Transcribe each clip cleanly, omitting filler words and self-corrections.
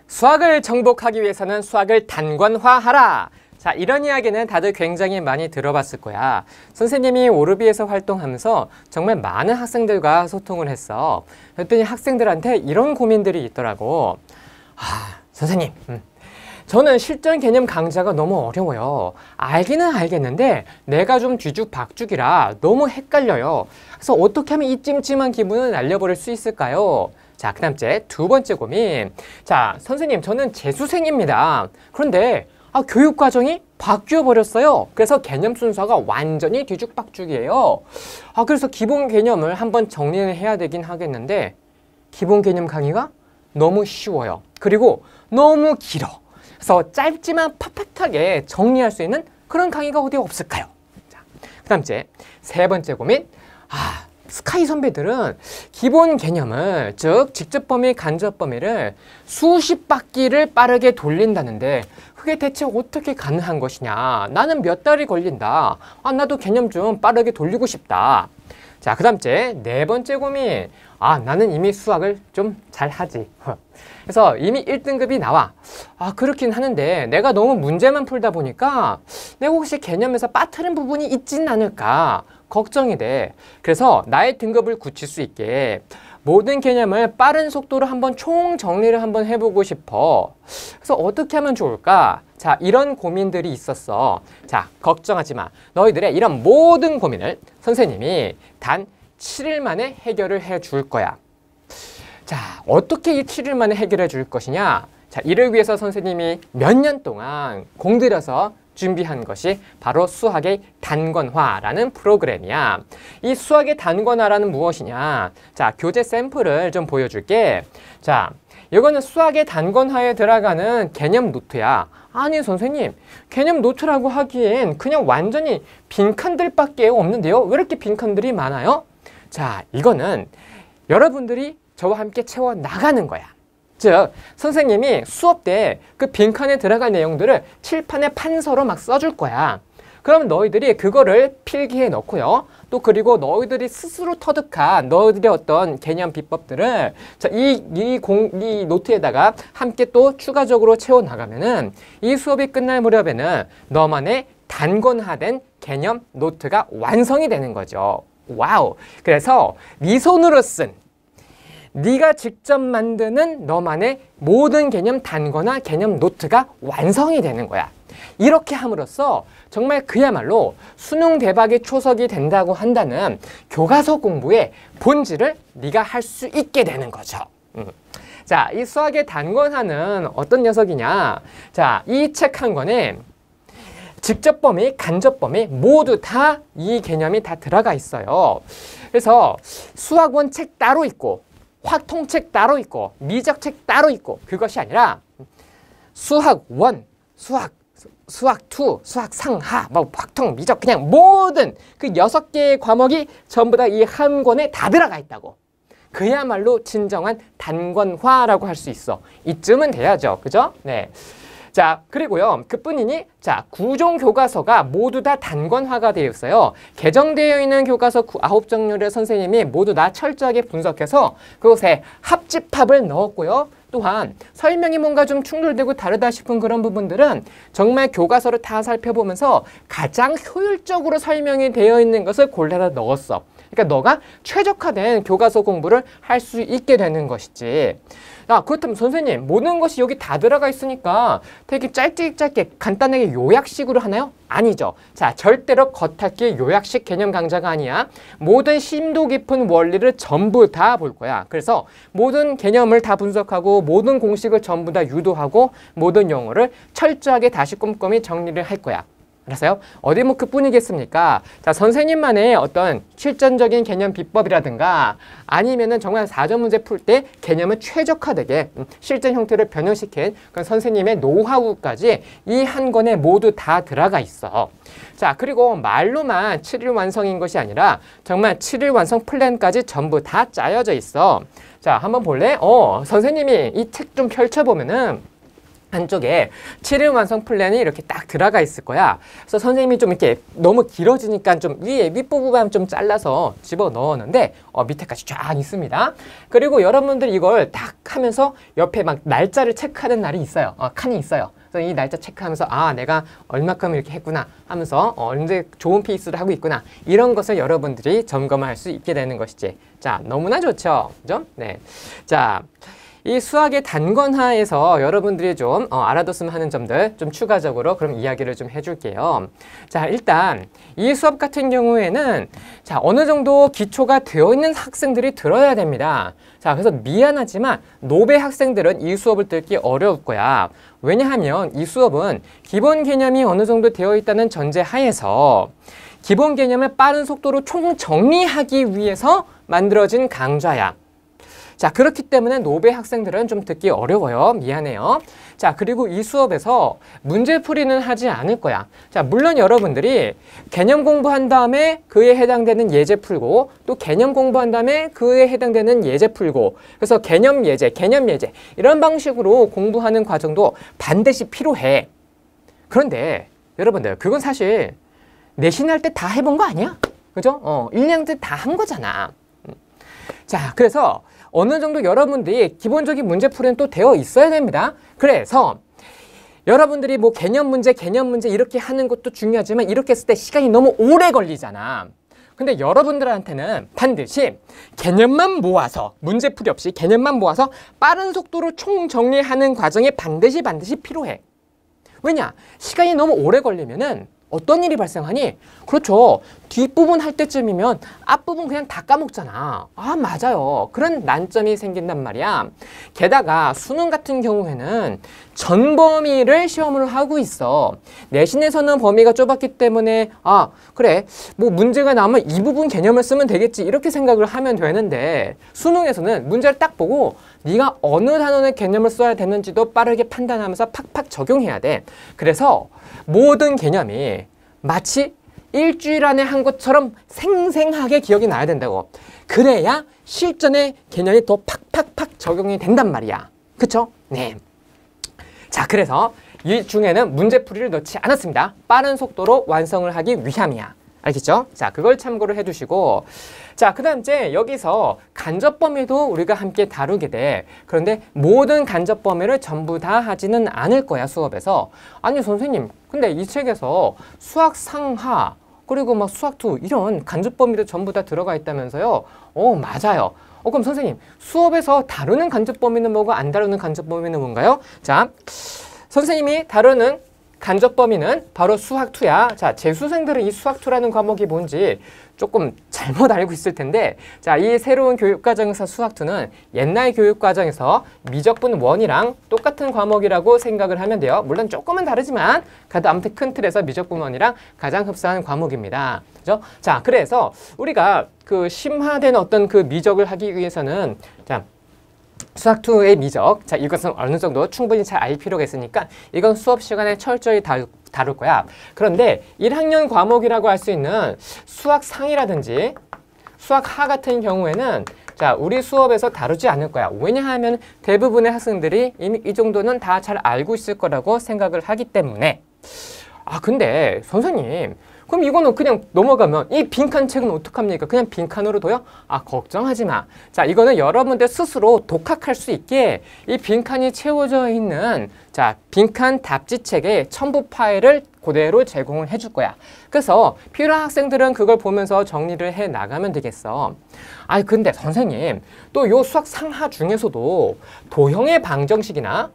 수학을 정복하기 위해서는 수학을 단권화하라. 자, 이런 이야기는 다들 굉장히 많이 들어봤을 거야. 선생님이 오르비에서 활동하면서 정말 많은 학생들과 소통을 했어. 그랬더니 학생들한테 이런 고민들이 있더라고. 선생님, 저는 실전 개념 강좌가 너무 어려워요. 알기는 알겠는데 내가 좀 뒤죽박죽이라 너무 헷갈려요. 그래서 어떻게 하면 이 찜찜한 기분을 날려버릴 수 있을까요? 자, 그 다음째 두 번째 고민. 자, 선생님, 저는 재수생입니다. 그런데 교육과정이 바뀌어버렸어요. 그래서 개념 순서가 완전히 뒤죽박죽이에요. 그래서 기본 개념을 한번 정리를 해야 되긴 하겠는데 기본 개념 강의가 너무 쉬워요. 그리고 너무 길어. 그래서 짧지만 팍팍하게 정리할 수 있는 그런 강의가 어디 없을까요? 자, 그 다음째 세 번째 고민. 스카이 선배들은 기본 개념을, 즉 직접 범위, 간접 범위를 수십 바퀴를 빠르게 돌린다는데 그게 대체 어떻게 가능한 것이냐. 나는 몇 달이 걸린다. 나도 개념 좀 빠르게 돌리고 싶다. 자, 그 다음째 네 번째 고민. 나는 이미 수학을 좀 잘하지. 그래서 이미 1등급이 나와. 그렇긴 하는데 내가 너무 문제만 풀다 보니까 내가 혹시 개념에서 빠뜨린 부분이 있지는 않을까 걱정이 돼. 그래서 나의 등급을 굳힐 수 있게 모든 개념을 빠른 속도로 한번 총 정리를 한번 해보고 싶어. 그래서 어떻게 하면 좋을까? 자, 이런 고민들이 있었어. 자, 걱정하지 마. 너희들의 이런 모든 고민을 선생님이 단 7일 만에 해결을 해줄 거야. 자, 어떻게 이 7일 만에 해결해 줄 것이냐? 자, 이를 위해서 선생님이 몇 년 동안 공들여서 준비한 것이 바로 수학의 단권화라는 프로그램이야. 이 수학의 단권화라는 무엇이냐? 자, 교재 샘플을 좀 보여줄게. 자, 이거는 수학의 단권화에 들어가는 개념 노트야. 아니 선생님, 개념 노트라고 하기엔 그냥 완전히 빈칸들밖에 없는데요? 왜 이렇게 빈칸들이 많아요? 자, 이거는 여러분들이 저와 함께 채워 나가는 거야. 즉, 선생님이 수업 때 그 빈칸에 들어갈 내용들을 칠판에 판서로 막 써줄 거야. 그럼 너희들이 그거를 필기해 넣고요. 또 그리고 너희들이 스스로 터득한 너희들의 어떤 개념 비법들을 자, 이 노트에다가 함께 또 추가적으로 채워 나가면은 이 수업이 끝날 무렵에는 너만의 단권화된 개념 노트가 완성이 되는 거죠. 와우! 그래서 네 손으로 쓴 네가 직접 만드는 너만의 모든 개념 단권화 개념 노트가 완성이 되는 거야. 이렇게 함으로써 정말 그야말로 수능 대박의 초석이 된다고 한다는 교과서 공부의 본질을 네가 할 수 있게 되는 거죠. 자, 이 수학의 단권화는 어떤 녀석이냐? 자, 이 책 한 권에 직접 범위, 간접 범위 모두 다 이 개념이 다 들어가 있어요. 그래서 수학원 책 따로 있고 확통책 따로 있고 미적책 따로 있고 그것이 아니라 수학 1, 수학 2, 수학 상하, 확통, 미적 그냥 모든 그 6개의 과목이 전부 다 이 한 권에 다 들어가 있다고. 그야말로 진정한 단권화라고 할 수 있어. 이쯤은 돼야죠. 그죠? 네. 자, 그리고요. 그뿐이니 자, 9종 교과서가 모두 다 단권화가 되어 있어요. 개정되어 있는 교과서 9종류를 선생님이 모두 다 철저하게 분석해서 그곳에 합집합을 넣었고요. 또한 설명이 뭔가 좀 충돌되고 다르다 싶은 그런 부분들은 정말 교과서를 다 살펴보면서 가장 효율적으로 설명이 되어 있는 것을 골라서 넣었어. 그러니까 너가 최적화된 교과서 공부를 할 수 있게 되는 것이지. 그렇다면 선생님, 모든 것이 여기 다 들어가 있으니까 되게 짧게 간단하게 요약식으로 하나요? 아니죠. 자, 절대로 겉핥기 요약식 개념 강좌가 아니야. 모든 심도 깊은 원리를 전부 다 볼 거야. 그래서 모든 개념을 다 분석하고 모든 공식을 전부 다 유도하고 모든 용어를 철저하게 다시 꼼꼼히 정리를 할 거야. 알았어요? 어디 뭐 그뿐이겠습니까? 자, 선생님만의 어떤 실전적인 개념 비법이라든가 아니면은 정말 4점 문제 풀 때 개념을 최적화되게 실전 형태를 변형시킨 그런 선생님의 노하우까지 이 한 권에 모두 다 들어가 있어. 자, 그리고 말로만 7일 완성인 것이 아니라 정말 7일 완성 플랜까지 전부 다 짜여져 있어. 자, 한번 볼래? 선생님이 이 책 좀 펼쳐보면은 한쪽에 7일 완성 플랜이 이렇게 딱 들어가 있을 거야. 그래서 선생님이 좀 이렇게 너무 길어지니까 좀 위에 윗부분만 좀 잘라서 집어 넣었는데 밑에까지 쫙 있습니다. 그리고 여러분들 이걸 딱 하면서 옆에 막 날짜를 체크하는 날이 있어요. 칸이 있어요. 그래서 이 날짜 체크하면서 아 내가 얼마큼 이렇게 했구나 하면서 언제 좋은 페이스를 하고 있구나 이런 것을 여러분들이 점검할 수 있게 되는 것이지. 자, 너무나 좋죠, 그죠? 네, 자. 이 수학의 단권화에서 여러분들이 좀 알아뒀으면 하는 점들 좀 추가적으로 그럼 이야기를 좀 해줄게요. 자, 일단 이 수업 같은 경우에는 자 어느 정도 기초가 되어 있는 학생들이 들어야 됩니다. 자, 그래서 미안하지만 노베 학생들은 이 수업을 듣기 어려울 거야. 왜냐하면 이 수업은 기본 개념이 어느 정도 되어 있다는 전제 하에서 기본 개념을 빠른 속도로 총정리하기 위해서 만들어진 강좌야. 자, 그렇기 때문에 노베 학생들은 좀 듣기 어려워요. 미안해요. 자, 그리고 이 수업에서 문제풀이는 하지 않을 거야. 자, 물론 여러분들이 개념 공부한 다음에 그에 해당되는 예제 풀고 또 개념 공부한 다음에 그에 해당되는 예제 풀고 그래서 개념 예제 이런 방식으로 공부하는 과정도 반드시 필요해. 그런데 여러분들 그건 사실 내신할 때 다 해본 거 아니야? 그죠? 1년 때 다 한 거잖아. 자, 그래서 어느 정도 여러분들이 기본적인 문제풀이는 또 되어 있어야 됩니다. 그래서 여러분들이 뭐 개념 문제 이렇게 하는 것도 중요하지만 이렇게 했을 때 시간이 너무 오래 걸리잖아. 근데 여러분들한테는 반드시 개념만 모아서 문제풀이 없이 개념만 모아서 빠른 속도로 총정리하는 과정이 반드시 필요해. 왜냐? 시간이 너무 오래 걸리면은 어떤 일이 발생하니? 그렇죠. 뒷부분 할 때쯤이면 앞부분 그냥 다 까먹잖아. 아, 맞아요. 그런 난점이 생긴단 말이야. 게다가 수능 같은 경우에는 전 범위를 시험을 하고 있어. 내신에서는 범위가 좁았기 때문에 아, 그래. 뭐 문제가 나오면 이 부분 개념을 쓰면 되겠지. 이렇게 생각을 하면 되는데 수능에서는 문제를 딱 보고 네가 어느 단원의 개념을 써야 되는지도 빠르게 판단하면서 팍팍 적용해야 돼. 그래서 모든 개념이 마치 일주일 안에 한 것처럼 생생하게 기억이 나야 된다고. 그래야 실전에 개념이 더 팍팍팍 적용이 된단 말이야. 그쵸? 네. 자, 그래서 이 중에는 문제풀이를 넣지 않았습니다. 빠른 속도로 완성을 하기 위함이야. 알겠죠? 자, 그걸 참고를 해두시고 자, 그 다음 이제 여기서 간접 범위도 우리가 함께 다루게 돼. 그런데 모든 간접 범위를 전부 다 하지는 않을 거야, 수업에서. 아니, 선생님, 근데 이 책에서 수학 상하 그리고 막 수학 2 이런 간접 범위도 전부 다 들어가 있다면서요? 맞아요. 그럼 선생님, 수업에서 다루는 간접 범위는 뭐고 안 다루는 간접 범위는 뭔가요? 자, 선생님이 다루는 간접 범위는 바로 수학 2야. 자, 재수생들은 이 수학 2라는 과목이 뭔지 조금 잘못 알고 있을 텐데 자, 이 새로운 교육과정에서 수학 2는 옛날 교육과정에서 미적분 1이랑 똑같은 과목이라고 생각을 하면 돼요. 물론 조금은 다르지만 그래도 아무튼 큰 틀에서 미적분 1이랑 가장 흡사한 과목입니다. 그죠? 자, 그래서 우리가 그 심화된 어떤 그 미적을 하기 위해서는 자, 수학 2의 미적. 자, 이것은 어느 정도 충분히 잘 알 필요가 있으니까 이건 수업 시간에 철저히 다룰 거야. 그런데 1학년 과목이라고 할 수 있는 수학 상이라든지 수학 하 같은 경우에는 자, 우리 수업에서 다루지 않을 거야. 왜냐하면 대부분의 학생들이 이미 이 정도는 다 잘 알고 있을 거라고 생각을 하기 때문에 아, 근데 선생님 그럼 이거는 그냥 넘어가면 이 빈칸 책은 어떡합니까? 그냥 빈칸으로 둬요? 아, 걱정하지 마. 자, 이거는 여러분들 스스로 독학할 수 있게 이 빈칸이 채워져 있는 자, 빈칸 답지책의 첨부 파일을 그대로 제공을 해줄 거야. 그래서 필요한 학생들은 그걸 보면서 정리를 해 나가면 되겠어. 아니, 근데 선생님 또 요 수학 상하 중에서도 도형의 방정식이나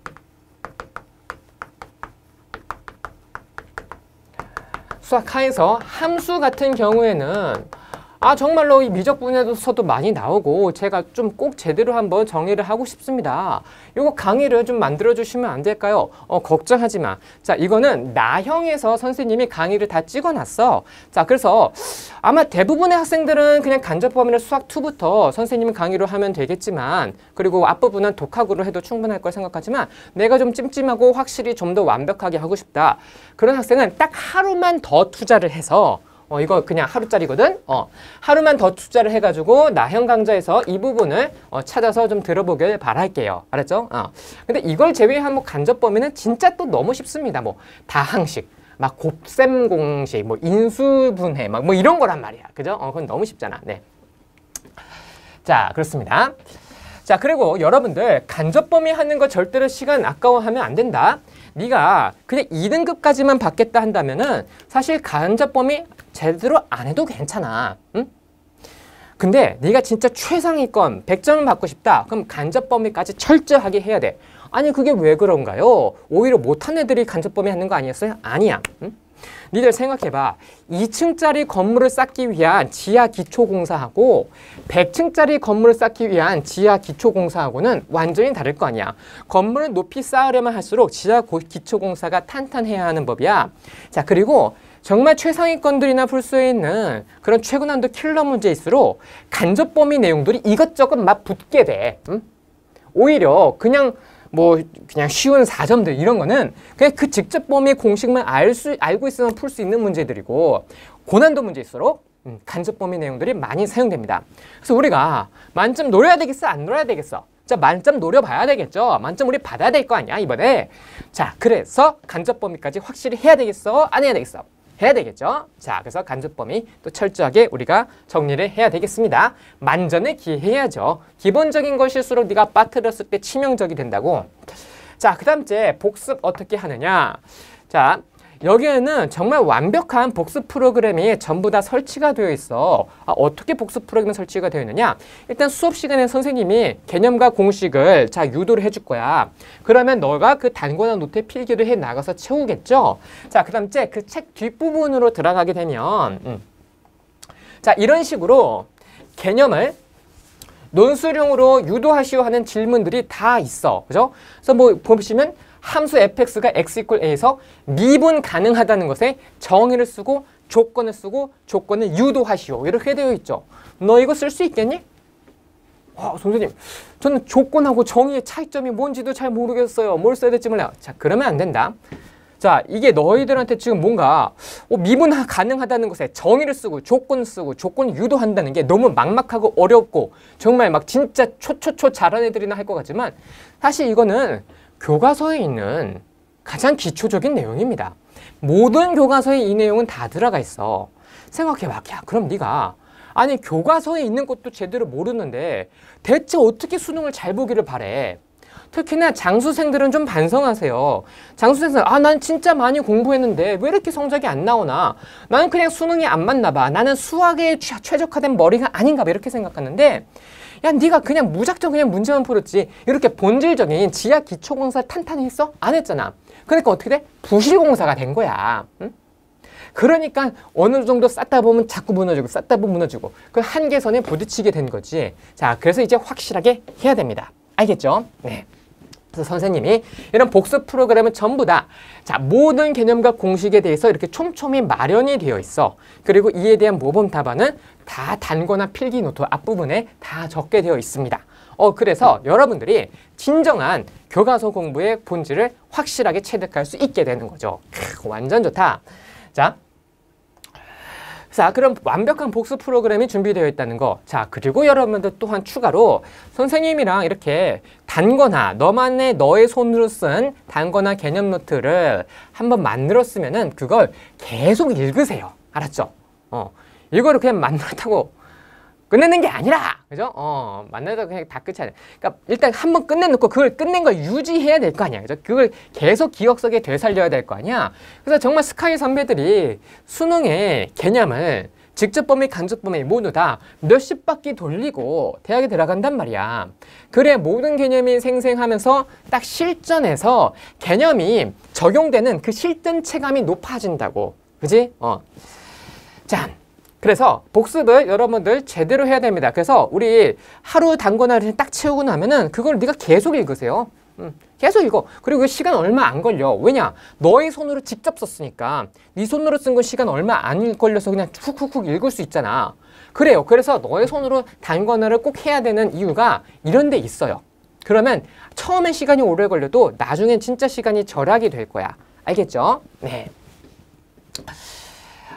수학 하에서 함수 같은 경우에는 아, 정말로 이 미적분에서도 많이 나오고 제가 좀 꼭 제대로 한번 정리를 하고 싶습니다. 이거 강의를 좀 만들어 주시면 안 될까요? 걱정하지 마. 자, 이거는 나형에서 선생님이 강의를 다 찍어놨어. 자, 그래서 아마 대부분의 학생들은 그냥 간접 범위를 수학 2부터 선생님이 강의로 하면 되겠지만 그리고 앞부분은 독학으로 해도 충분할 걸 생각하지만 내가 좀 찜찜하고 확실히 좀 더 완벽하게 하고 싶다. 그런 학생은 딱 하루만 더 투자를 해서 이거 그냥 하루짜리거든. 하루만 더 투자를 해가지고 나형 강좌에서 이 부분을 찾아서 좀 들어보길 바랄게요. 알았죠? 근데 이걸 제외한 뭐 간접 범위는 진짜 또 너무 쉽습니다. 뭐 다항식, 막 곱셈 공식, 뭐 인수분해, 막 뭐 이런 거란 말이야. 그죠? 그건 너무 쉽잖아. 네. 자, 그렇습니다. 자, 그리고 여러분들 간접 범위 하는 거 절대로 시간 아까워하면 안 된다. 네가 그냥 2등급까지만 받겠다 한다면은 사실 간접 범위 제대로 안 해도 괜찮아. 응? 근데 네가 진짜 최상위권 100점을 받고 싶다. 그럼 간접 범위까지 철저하게 해야 돼. 아니 그게 왜 그런가요? 오히려 못한 애들이 간접 범위 하는 거 아니었어요? 아니야. 응? 니들 생각해봐. 2층짜리 건물을 쌓기 위한 지하 기초공사하고 100층짜리 건물을 쌓기 위한 지하 기초공사하고는 완전히 다를 거 아니야. 건물을 높이 쌓으려면 할수록 지하 기초공사가 탄탄해야 하는 법이야. 자, 그리고 정말 최상위권들이나 풀 수 있는 그런 최고난도 킬러 문제일수록 간접 범위 내용들이 이것저것 막 붙게 돼. 응? 오히려 그냥 쉬운 4점들 이런 거는 그냥 그 직접 범위 공식만 알고 있으면 풀 수 있는 문제들이고 고난도 문제일수록 간접 범위 내용들이 많이 사용됩니다. 그래서 우리가 만점 노려야 되겠어? 안 노려야 되겠어? 자, 만점 노려봐야 되겠죠? 만점 우리 받아야 될 거 아니야, 이번에? 자, 그래서 간접 범위까지 확실히 해야 되겠어? 안 해야 되겠어? 해야 되겠죠? 자, 그래서 간접 범위 또 철저하게 우리가 정리를 해야 되겠습니다. 만전을 기해야죠. 기본적인 것일수록 네가 빠뜨렸을 때 치명적이 된다고. 자, 그 다음째 복습 어떻게 하느냐. 자, 여기에는 정말 완벽한 복습 프로그램이 전부 다 설치가 되어 있어. 어떻게 복습 프로그램이 설치가 되어 있느냐. 일단 수업 시간에 선생님이 개념과 공식을 유도를 해줄 거야. 그러면 너가 그 단권화 노트에 필기를 해 나가서 채우겠죠. 자, 그 다음째 그 책 뒷부분으로 들어가게 되면 자, 이런 식으로 개념을 논술형으로 유도하시오 하는 질문들이 다 있어. 그죠? 그래서 뭐 보시면 함수 fx가 x = a에서 미분 가능하다는 것에 정의를 쓰고 조건을 쓰고 조건을 유도하시오. 이렇게 되어 있죠. 너 이거 쓸 수 있겠니? 선생님, 저는 조건하고 정의의 차이점이 뭔지도 잘 모르겠어요. 뭘 써야 될지 몰라요. 자, 그러면 안 된다. 자, 이게 너희들한테 지금 뭔가 미분 가능하다는 것에 정의를 쓰고 조건을 쓰고 조건을 유도한다는 게 너무 막막하고 어렵고 정말 막 진짜 초초초 잘하는 애들이나 할 것 같지만 사실 이거는 교과서에 있는 가장 기초적인 내용입니다. 모든 교과서에 이 내용은 다 들어가 있어. 생각해봐. 야, 그럼 네가 아니 교과서에 있는 것도 제대로 모르는데 대체 어떻게 수능을 잘 보기를 바래. 특히나 장수생들은 좀 반성하세요. 장수생들, 난 진짜 많이 공부했는데 왜 이렇게 성적이 안 나오나? 나는 그냥 수능이 안 맞나 봐. 나는 수학에 최적화된 머리가 아닌가 봐. 이렇게 생각하는데 야, 네가 그냥 무작정 그냥 문제만 풀었지. 이렇게 본질적인 지하 기초공사 탄탄히 했어? 안 했잖아. 그러니까 어떻게 돼? 부실공사가 된 거야. 응? 그러니까 어느 정도 쌓다 보면 자꾸 무너지고 쌓다 보면 무너지고 그 한계선에 부딪히게 된 거지. 자, 그래서 이제 확실하게 해야 됩니다. 알겠죠? 네. 그래서 선생님이 이런 복습 프로그램은 전부 다 모든 개념과 공식에 대해서 이렇게 촘촘히 마련이 되어 있어. 그리고 이에 대한 모범 답안은 다 단권화 필기 노트 앞부분에 다 적게 되어 있습니다. 그래서 여러분들이 진정한 교과서 공부의 본질을 확실하게 체득할 수 있게 되는 거죠. 완전 좋다. 자, 그럼 완벽한 복습 프로그램이 준비되어 있다는 거. 자, 그리고 여러분들 또한 추가로 선생님이랑 이렇게 단권화, 너의 손으로 쓴 단권화 개념 노트를 한번 만들었으면은 그걸 계속 읽으세요. 알았죠? 이거를 그냥 만들었다고 끝내는 게 아니라, 그죠? 만나다 그냥 다 끝이 아니야. 그러니까 일단 한번 끝내놓고 그걸 끝낸 걸 유지해야 될 거 아니야. 그죠? 그걸 계속 기억 속에 되살려야 될 거 아니야. 그래서 정말 스카이 선배들이 수능의 개념을 직접 범위, 간접 범위 모두 다 몇십 바퀴 돌리고 대학에 들어간단 말이야. 그래 모든 개념이 생생하면서 딱 실전에서 개념이 적용되는 그 실전 체감이 높아진다고. 그지? 자. 그래서 복습을 여러분들 제대로 해야 됩니다. 그래서 우리 하루 단권화를 딱 채우고 나면은 그걸 네가 계속 읽으세요. 계속 읽어. 그리고 그 시간 얼마 안 걸려. 왜냐? 너의 손으로 직접 썼으니까 네 손으로 쓴 건 시간 얼마 안 걸려서 그냥 훅훅훅 읽을 수 있잖아. 그래요. 그래서 너의 손으로 단권화를 꼭 해야 되는 이유가 이런 데 있어요. 그러면 처음엔 시간이 오래 걸려도 나중엔 진짜 시간이 절약이 될 거야. 알겠죠? 네.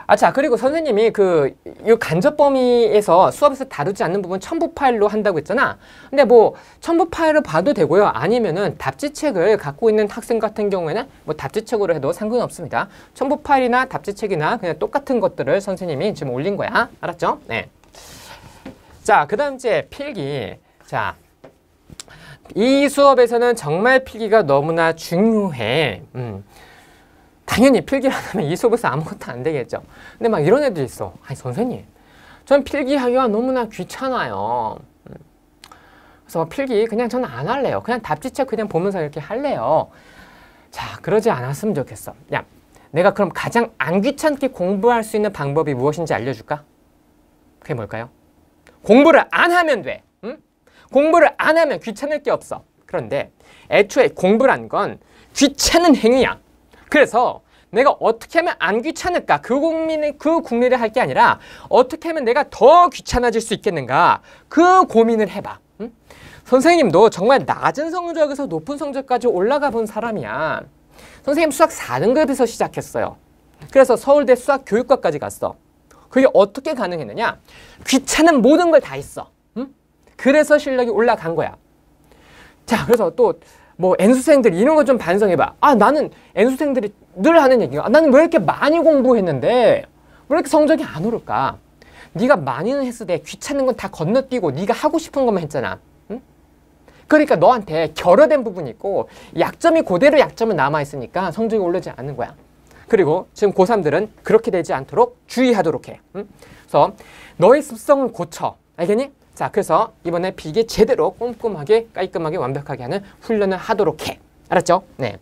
자, 그리고 선생님이 이 간접 범위에서 수업에서 다루지 않는 부분 첨부 파일로 한다고 했잖아. 근데 뭐 첨부 파일을 봐도 되고요. 아니면은 답지책을 갖고 있는 학생 같은 경우에는 뭐 답지책으로 해도 상관없습니다. 첨부 파일이나 답지책이나 그냥 똑같은 것들을 선생님이 지금 올린 거야. 알았죠? 네. 자, 그 다음 이제 필기. 자, 이 수업에서는 정말 필기가 너무나 중요해. 당연히 필기를 하면 이 수업에서 아무것도 안 되겠죠. 근데 막 이런 애들이 있어. 아니 선생님, 전 필기하기가 너무나 귀찮아요. 그래서 필기 그냥 저는 안 할래요. 그냥 답지책 그냥 보면서 이렇게 할래요. 자, 그러지 않았으면 좋겠어. 야, 내가 그럼 가장 안 귀찮게 공부할 수 있는 방법이 무엇인지 알려줄까? 그게 뭘까요? 공부를 안 하면 돼. 응? 공부를 안 하면 귀찮을 게 없어. 그런데 애초에 공부란 건 귀찮은 행위야. 그래서 내가 어떻게 하면 안 귀찮을까? 그 궁리를 할 게 아니라 어떻게 하면 내가 더 귀찮아질 수 있겠는가? 그 고민을 해봐. 응? 선생님도 정말 낮은 성적에서 높은 성적까지 올라가 본 사람이야. 선생님 수학 4등급에서 시작했어요. 그래서 서울대 수학교육과까지 갔어. 그게 어떻게 가능했느냐? 귀찮은 모든 걸 다 했어. 응? 그래서 실력이 올라간 거야. 자, 그래서 또 뭐 N수생들 이런 거 좀 반성해봐. 나는 N수생들이 늘 하는 얘기가 나는 왜 이렇게 많이 공부했는데 왜 이렇게 성적이 안 오를까? 네가 많이는 했을 때 귀찮은 건 다 건너뛰고 네가 하고 싶은 것만 했잖아. 응? 그러니까 너한테 결여된 부분이 있고 약점이 그대로 약점은 남아있으니까 성적이 오르지 않는 거야. 그리고 지금 고3들은 그렇게 되지 않도록 주의하도록 해. 응? 그래서 너의 습성을 고쳐. 알겠니? 자, 그래서 이번에 필기 제대로 꼼꼼하게 깔끔하게 완벽하게 하는 훈련을 하도록 해. 알았죠? 네.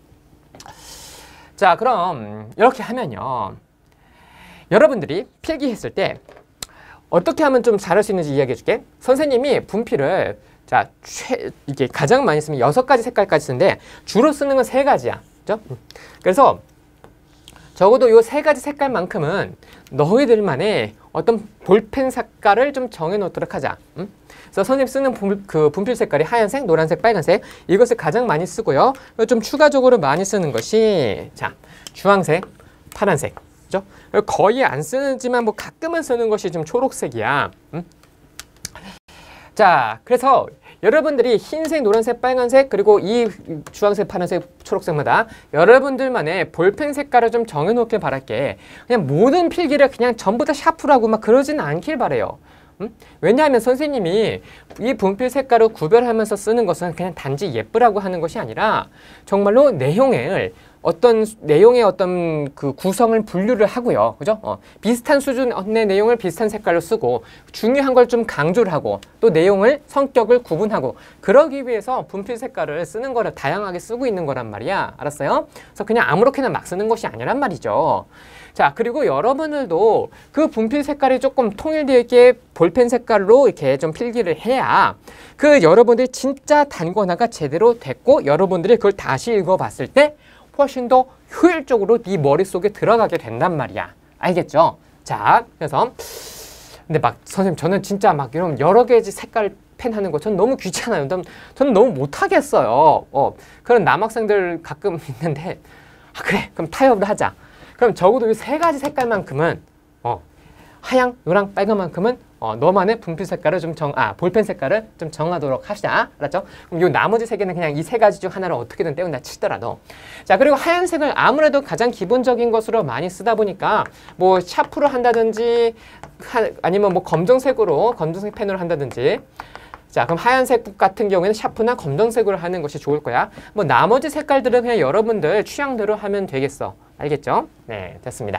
자, 그럼 이렇게 하면요. 여러분들이 필기했을 때 어떻게 하면 좀 잘할 수 있는지 이야기해 줄게. 선생님이 분필을 자, 이게 가장 많이 쓰면 6가지 색깔까지 쓰는데 주로 쓰는 건 3가지야. 그죠? 그래서 적어도 이 3가지 색깔만큼은 너희들만의 어떤 볼펜 색깔을 좀 정해놓도록 하자. 그래서 선생님 쓰는 분필 색깔이 하얀색, 노란색, 빨간색 이것을 가장 많이 쓰고요. 좀 추가적으로 많이 쓰는 것이 자, 주황색, 파란색. 그죠? 거의 안 쓰지만 뭐 가끔은 쓰는 것이 좀 초록색이야. 자, 그래서 여러분들이 흰색, 노란색, 빨간색 그리고 이 주황색, 파란색, 초록색마다 여러분들만의 볼펜 색깔을 좀 정해놓길 바랄게. 그냥 모든 필기를 그냥 전부 다 샤프로 하고 막 그러지는 않길 바래요. 왜냐하면 선생님이 이 분필 색깔을 구별하면서 쓰는 것은 그냥 단지 예쁘라고 하는 것이 아니라 정말로 어떤 내용의 어떤 그 구성을 분류를 하고요. 그죠? 비슷한 수준의 내용을 비슷한 색깔로 쓰고 중요한 걸 좀 강조를 하고 또 내용을 성격을 구분하고 그러기 위해서 분필 색깔을 쓰는 거를 다양하게 쓰고 있는 거란 말이야. 알았어요? 그래서 그냥 아무렇게나 막 쓰는 것이 아니란 말이죠. 자, 그리고 여러분들도 그 분필 색깔이 조금 통일되어 있게 볼펜 색깔로 이렇게 좀 필기를 해야 그 여러분들이 진짜 단권화가 제대로 됐고 여러분들이 그걸 다시 읽어봤을 때 훨씬 더 효율적으로 네 머릿속에 들어가게 된단 말이야. 알겠죠? 자, 그래서 근데 막 선생님 저는 진짜 막 이런 여러 가지 색깔 펜 하는 거 저는 너무 귀찮아요. 저는 너무 못하겠어요. 그런 남학생들 가끔 있는데 그래 그럼 타협을 하자. 그럼 적어도 이 3가지 색깔만큼은 하양, 노랑, 빨간만큼은 너만의 분필 색깔을 볼펜 색깔을 좀 정하도록 합시다. 알았죠? 그럼 요 나머지 3개는 그냥 이 3가지 중 하나를 어떻게든 때운다 치더라도. 자, 그리고 하얀색을 아무래도 가장 기본적인 것으로 많이 쓰다 보니까 뭐 샤프로 한다든지 아니면 뭐 검정색 펜으로 한다든지. 자, 그럼 하얀색 같은 경우에는 샤프나 검정색으로 하는 것이 좋을 거야. 뭐 나머지 색깔들은 그냥 여러분들 취향대로 하면 되겠어. 알겠죠? 네, 됐습니다.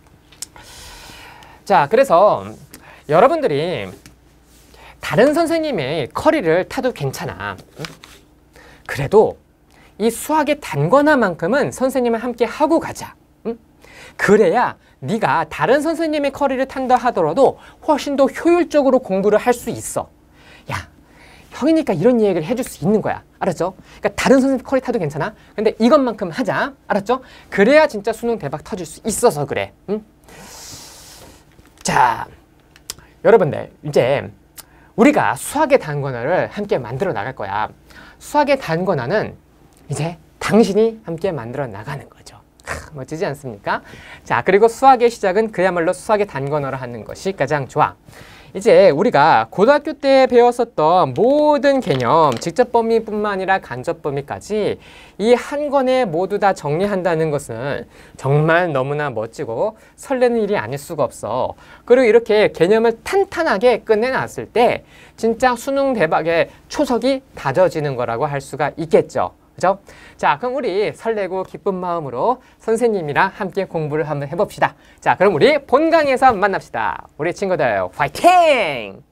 자, 그래서 여러분들이 다른 선생님의 커리를 타도 괜찮아. 그래도 이 수학의 단권화만큼은 선생님과 함께 하고 가자. 그래야 네가 다른 선생님의 커리를 탄다 하더라도 훨씬 더 효율적으로 공부를 할 수 있어. 야, 형이니까 이런 얘기를 해줄 수 있는 거야. 알았죠? 그러니까 다른 선생님 커리 타도 괜찮아. 근데 이것만큼 하자. 알았죠? 그래야 진짜 수능 대박 터질 수 있어서 그래. 응? 자, 여러분들 이제 우리가 수학의 단권화를 함께 만들어 나갈 거야. 수학의 단권화는 이제 당신이 함께 만들어 나가는 거죠. 멋지지 않습니까? 자, 그리고 수학의 시작은 그야말로 수학의 단권어로 하는 것이 가장 좋아. 이제 우리가 고등학교 때 배웠었던 모든 개념, 직접 범위뿐만 아니라 간접 범위까지 이 한 권에 모두 다 정리한다는 것은 정말 너무나 멋지고 설레는 일이 아닐 수가 없어. 그리고 이렇게 개념을 탄탄하게 끝내놨을 때 진짜 수능 대박의 초석이 다져지는 거라고 할 수가 있겠죠. 그죠? 자, 그럼 우리 설레고 기쁜 마음으로 선생님이랑 함께 공부를 한번 해봅시다. 자, 그럼 우리 본강에서 만납시다. 우리 친구들 화이팅!